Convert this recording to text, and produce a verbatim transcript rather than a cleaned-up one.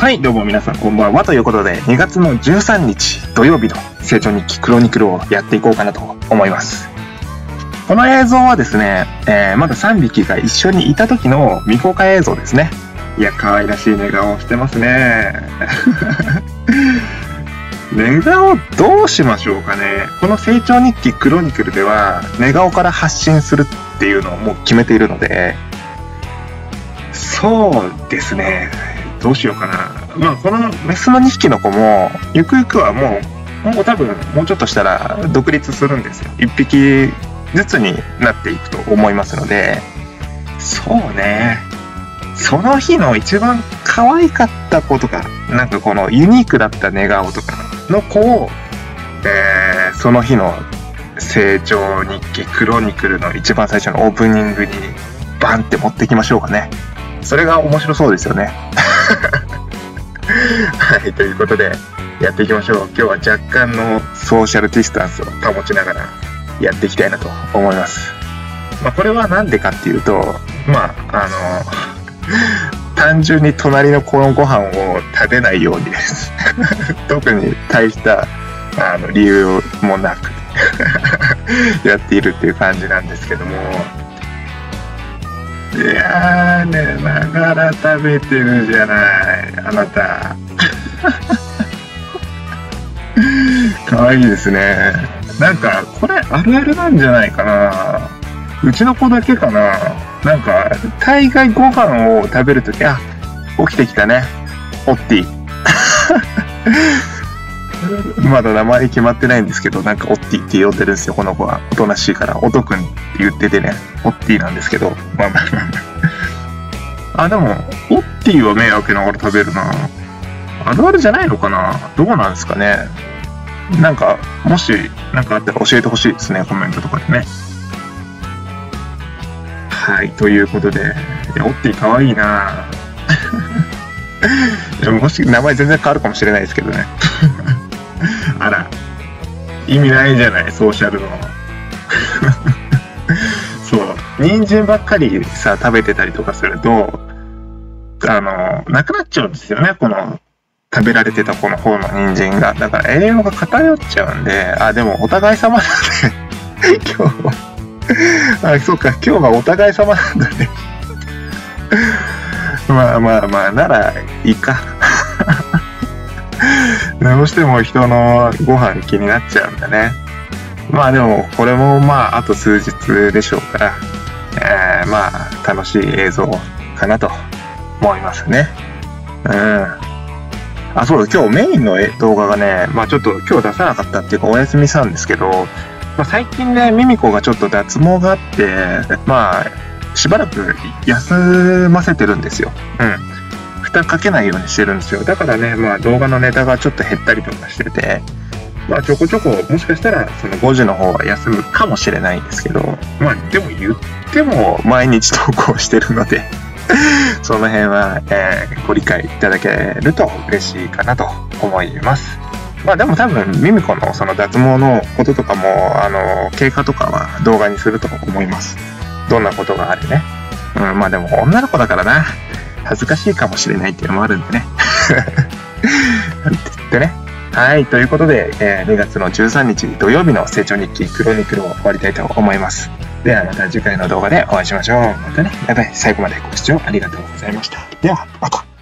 はい、どうも皆さんこんばんはということで、にがつのじゅうさんにち土曜日の成長日記クロニクルをやっていこうかなと思います。この映像はですね、えー、まださんびきが一緒にいた時の未公開映像ですね。いや、可愛らしい寝顔をしてますね。寝顔どうしましょうかね。この成長日記クロニクルでは寝顔から発信するっていうのをもう決めているので、そうですね、どうしようかな。まあこのメスのにひきの子もゆくゆくはもうもう多分もうちょっとしたら独立するんですよ。いっぴきずつになっていくと思いますので、そうね、その日の一番可愛かった子とか、なんかこのユニークだった寝顔とかの子を、えー、その日の成長日記クロニクルの一番最初のオープニングにバンって持ってきましょうかね。それが面白そうですよね。はい、ということでやっていきましょう。今日は若干のソーシャルディスタンスを保ちながらやっていきたいなと思います。まあ、これはなんでかっていうと、まああの単純に隣の子のご飯を食べないようにです特に大したあの理由もなくやっているっていう感じなんですけども、いやー、寝ながら食べてるじゃないあなた。可愛いですね。なんかこれあるあるなんじゃないかな。うちの子だけかな。なんか大概ご飯を食べるとき、あ、起きてきたね、オッティ。まだ名前決まってないんですけど、なんかオッティって呼んでるんですよ。この子はおとなしいからおとくんって言っててね、オッティなんですけど、まあまあまああ、でもオッティは目開けながら食べるな。あるあるじゃないのかな。どうなんですかね。なんかもしなんかあったら教えてほしいですね、コメントとかでね。はい、ということで、いやオッティ可愛いな。もし名前全然変わるかもしれないですけどね。あら、意味ないじゃない、ソーシャルの。そう、人参ばっかりさ食べてたりとかすると、あのなくなっちゃうんですよね、この食べられてたこの方の人参が。だから栄養が偏っちゃうんで、あ、でもお互い様なんで今日はあ、そうか、今日はお互い様なんだね。まあまあまあ、ならいいか。どうしても人のご飯気になっちゃうんだね。まあでもこれもまああと数日でしょうから、えー、まあ楽しい映像かなと思いますね。うん。あ、そうだ、今日メインの動画がね、まあちょっと今日出さなかったっていうかお休みしたんですけど、まあ、最近ね、ミミコがちょっと脱毛があって、まあしばらく休ませてるんですよ。うん。負担かけないようにしてるんですよ。だからね、まあ動画のネタがちょっと減ったりとかしてて、まあちょこちょこもしかしたらそのごじの方は休むかもしれないんですけど、まあでも言っても毎日投稿してるので、その辺は、えー、ご理解いただけると嬉しいかなと思います。まあでも多分ミミコのその脱毛のこととかも、あの経過とかは動画にすると思います。どんなことがあれね。うん、まあでも女の子だからな、恥ずかしいかもしれないっていうのもあるんでね。なんて言ってね。はい、ということで、えー、にがつのじゅうさんにち土曜日の成長日記クロニクルを終わりたいと思います。ではまた次回の動画でお会いしましょう。またね、バイバイ。最後までご視聴ありがとうございました。ではまた。